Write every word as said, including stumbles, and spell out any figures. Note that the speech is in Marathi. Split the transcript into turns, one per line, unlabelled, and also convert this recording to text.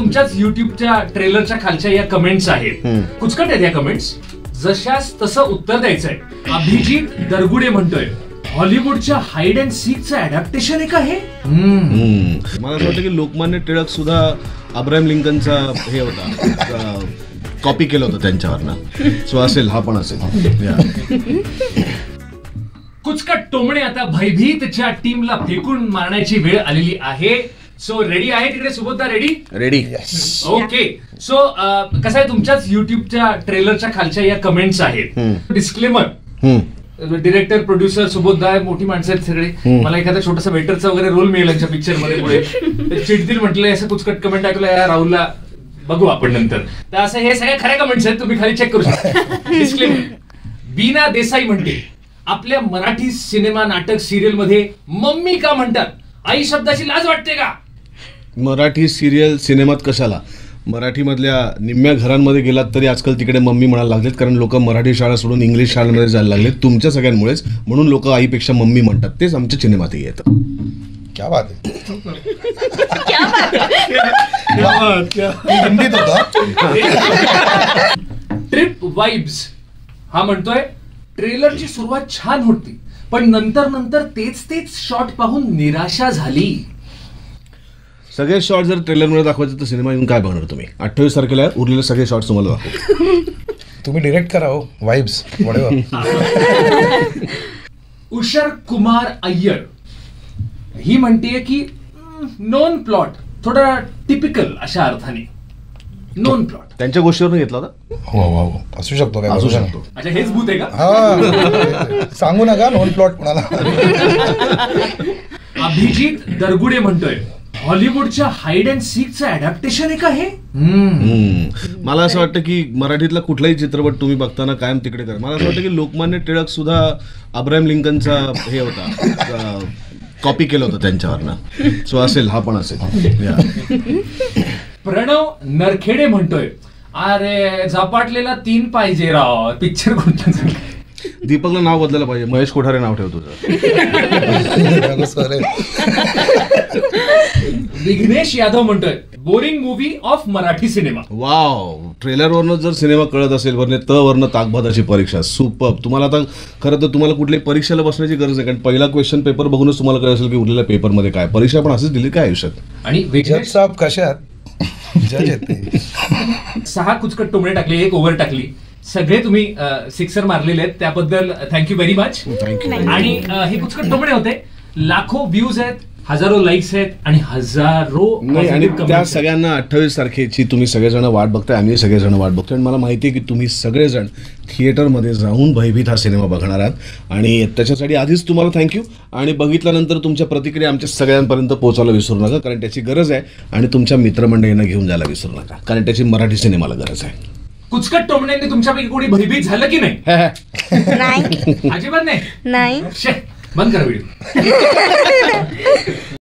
तुमच्याच युट्यूबच्या ट्रेलरच्या खालच्या या कमेंट्स आहेत, कुचकट आहेत या कमेंट्स. जशास तसं उत्तर द्यायचंय. अभिजित दरगुडे म्हणतोय, हॉलिवूडच्या हाईड अँड सीकचं अडॅप्टेशन आहे का हे?
मला असं वाटतं की लोकमान्य टिळक सुद्धा अब्राहम लिंकनचा हे होता, कॉपी केलं होतं त्यांच्यावरनं. सो असेल, हा पण असेल.
कुचकट टोमणे आता भयभीतच्या टीमला फेकून मारण्याची वेळ आलेली आहे. सो रेडी आहे तिकडे सुबोधदा? Ready
ready
okay. सो कसं आहे, तुमच्याच युट्यूबच्या ट्रेलरच्या खालच्या या कमेंट्स आहेत. डिस्क्लेमर, डिरेक्टर प्रोड्युसर सुबोधदा मोठी माणसं आहेत सगळे. मला एखादा छोटासा वेटरचा वगैरे रोल मिळेल यांच्या पिक्चर मध्ये पुढे. चिडतील म्हटलं असं कुचकट कमेंट ऐकलं या राहुलला, बघू आपण नंतर. तर असं हे सगळे खऱ्या कमेंट्स आहेत, तुम्ही खाली चेक करू शकता. डिस्क्लेमर, बीना देसाई म्हणते, आपल्या मराठी सिनेमा नाटक सिरियल मध्ये मम्मी का म्हणतात? आई शब्दाची लाज वाटते का?
मराठी सिरियल सिनेमात कशाला? मराठीमधल्या निम्म्या घरांमध्ये गेलात तरी आजकाल तिकडे मम्मी म्हणायला लागलेत, कारण लोक मराठी शाळा सोडून इंग्लिश शाळांमध्ये जायला लागलेत तुमच्या सगळ्यांमुळेच. म्हणून लोक आईपेक्षा मम्मी म्हणतात. तेच आमच्या सिनेमातही येतं.
क्या बात है, क्या बात है, हिंदीत होता.
ट्रिप वाइब्स हा म्हणतोय, ट्रेलरची सुरुवात छान होती पण नंतर नंतर तेच तेच शॉट पाहून निराशा झाली.
सगळे शॉट जर ट्रेलरमध्ये दाखवायचे तर सिनेमा येऊन काय बघणार तुम्ही? अठ्ठावीस तारखेला उरलेले सगळे शॉट तुम्हाला दाखवू.
तुम्ही डिरेक्ट करा हो, वाइब्स.
उषर कुमार अय्यर ही म्हणतेय की नॉन प्लॉट थोडा टिपिकल अशा अर्थाने. नॉन प्लॉट
त्यांच्या गोष्टीवरून घेतला होता.
हो हो, असू शकतो काय?
असू शकतो.
अच्छा, हेच भूत आहे का?
हा, सांगू नका नॉन प्लॉट कोणाला.
अभिजित दरगुडे म्हणतोय, हॉलिवूडच्या हाईड अँड सीकचं अडॅप्टेशन आहे का हे?
मला असं वाटतं की मराठीतला कुठलाही चित्रपट तुम्ही बघताना कायम तिकडे करा. मला असं वाटतं की लोकमान्य टिळक सुद्धा अब्राहम लिंकनचा हे होता, कॉपी केलं होतं त्यांच्यावरनं. सो असेल, हा पण असेल.
प्रणव नरखेडे म्हणतोय, अरे झपाटलेला तीन पाहिजे राव. पिक्चर कुठलं?
दीपकला नाव बदलायला पाहिजे, महेश कोठारे नाव ठेवतो.
विघ्नेश यादव म्हणतोय, boring movie of Marathi cinema.
Wow, trailer वरनं जर सिनेमा कळत असेल, वरने त वरनं ताकभाताची परीक्षा. सुपर. तुम्हाला आता खरं तर तुम्हाला कुठल्याही परीक्षेला बसण्याची गरज आहे, कारण पहिला क्वेश्चन पेपर बघूनच तुम्हाला कळत असेल की उरलेल्या पेपरमध्ये काय. परीक्षा पण असंच दिली काय आयुष्यात.
आणि विघ्नेश
साहेब कशात जज येते.
सहा कुचकट टोमणे टाकले, एक ओव्हर टाकली. सगळे तुम्ही सिक्सर मारलेले आहेत, त्याबद्दल थँक्यू व्हेरी मच. आणि हे कुचकट टोमणे होते. लाखो व्ह्यूज आहेत, हजारो लाईक्स आहेत आणि हजारो.
आणि त्या सगळ्यांना अठ्ठावीस तारखेची तुम्ही सगळेजण वाट बघताय, आम्ही सगळेजण वाट बघतोय. आणि मला माहिती आहे की तुम्ही सगळेजण थिएटरमध्ये जाऊन भयभीत हा सिनेमा बघणार आहात. आणि त्याच्यासाठी आधीच तुम्हाला थँक्यू. आणि बघितल्यानंतर तुमच्या प्रतिक्रिया आमच्या सगळ्यांपर्यंत पोहोचायला विसरू नका, कारण त्याची गरज आहे. आणि तुमच्या मित्रमंडळींना घेऊन जायला विसरू नका, कारण त्याची मराठी सिनेमाला गरज आहे.
कुचकट टोमण्यांनी तुमच्यापैकी कोणी भयभीत झालं की नाही?
नाही,
अजिबात नाही.
नाही.
बंद करा व्हिडिओ.